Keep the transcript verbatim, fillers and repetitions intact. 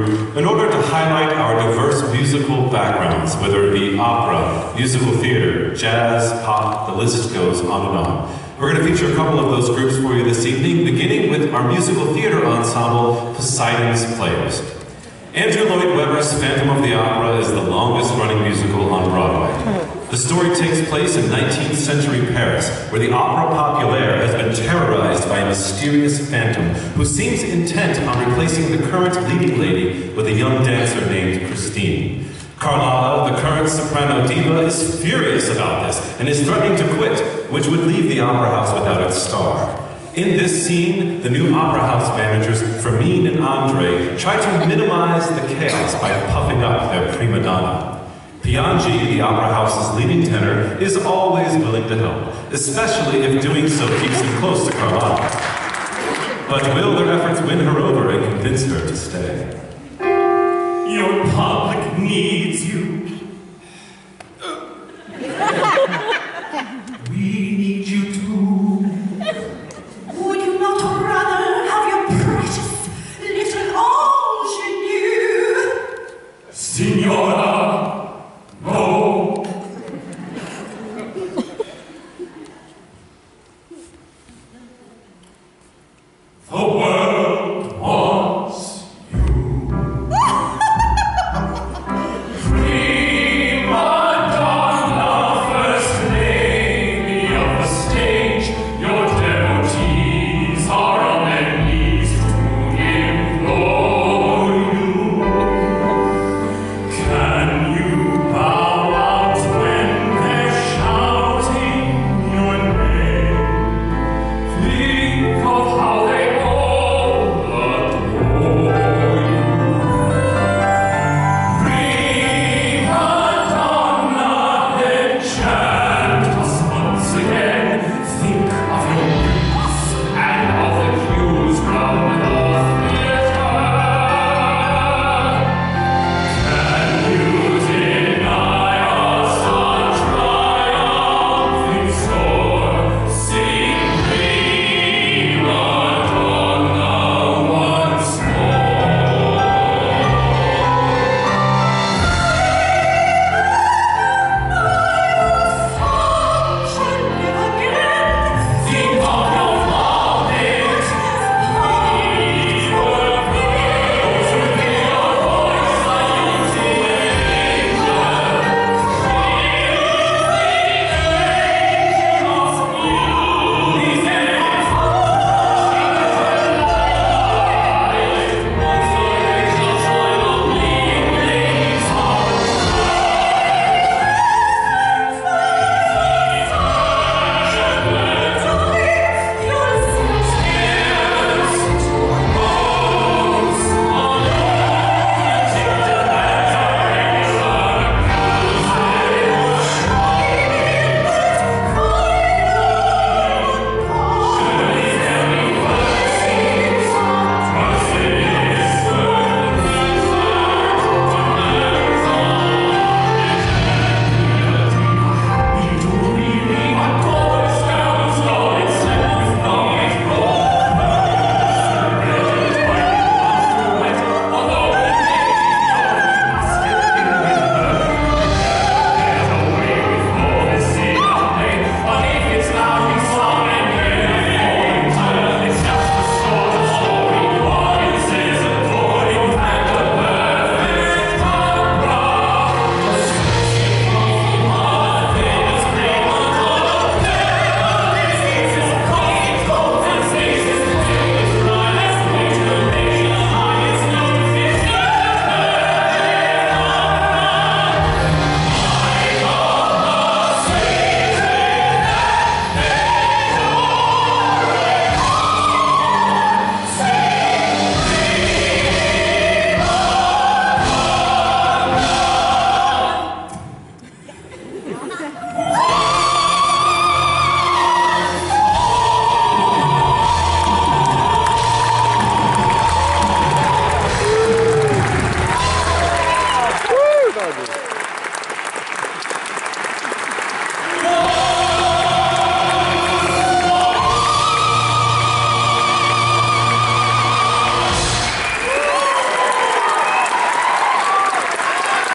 group in order to highlight our diverse musical backgrounds, whether it be opera, musical theater, jazz, pop, the list goes on and on. We're going to feature a couple of those groups for you this evening, beginning with our musical theater ensemble, Poseidon's Players. Andrew Lloyd Webber's Phantom of the Opera is the longest-running musical on Broadway. The story takes place in nineteenth century Paris, where the opera populaire has been terrorized by a mysterious phantom who seems intent on replacing the current leading lady with a young dancer named Christine. Carlotta, the current soprano diva, is furious about this and is threatening to quit, which would leave the opera house without its star. In this scene, the new opera house managers, Fermin and Andre, try to minimize the chaos by puffing up their prima donna. Piangi, the opera house's leading tenor, is always willing to help, especially if doing so keeps him close to Carlotta. But will their efforts win her over and convince her to stay? Your public needs you.